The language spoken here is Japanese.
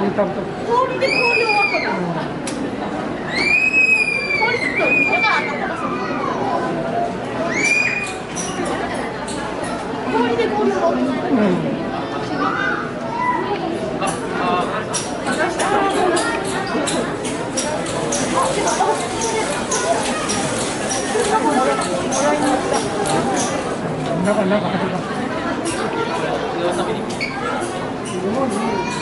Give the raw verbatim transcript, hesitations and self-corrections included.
に食べた。 氷で氷終わったの。氷ちょっと手が当たったらそう。氷で氷終わった。うん。 中、中、入った。